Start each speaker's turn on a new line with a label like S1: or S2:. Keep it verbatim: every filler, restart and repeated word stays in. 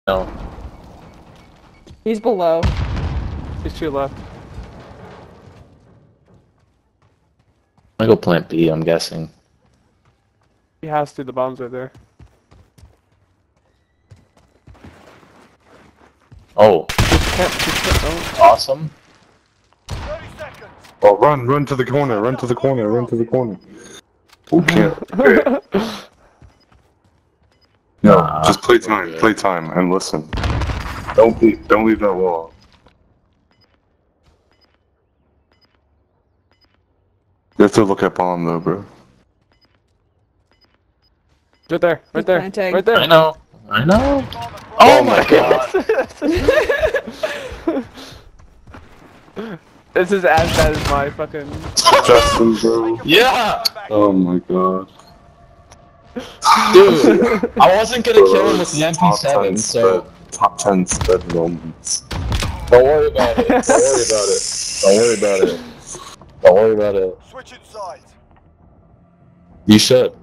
S1: No.
S2: He's below.
S3: He's two left.
S1: I'm gonna go plant B, I'm guessing.
S3: He has to. The bombs are there.
S1: Oh.
S3: Can't, can't,
S1: Awesome.
S4: thirty seconds.
S5: Oh, run, run to the corner, run to the corner, run to the corner. Who can't? Okay. No,
S1: Nah.
S5: just play time, play time, and listen. Don't be, don't leave that wall. You have to look at bomb though, bro.
S3: right there, right
S2: He's
S3: there,
S2: planting.
S3: right there.
S1: I know. I know.
S5: Oh my god.
S3: This is as bad as my fucking.
S5: Justin, bro.
S1: Yeah!
S5: Oh my god.
S1: Dude, I wasn't gonna kill him with the M P
S5: Top
S1: seven,
S5: ten
S1: so...
S5: sped, top ten sped moments.
S1: Don't worry about it. Don't worry about it. Don't worry about it. Don't worry about it.
S4: Switching sides.
S1: You should.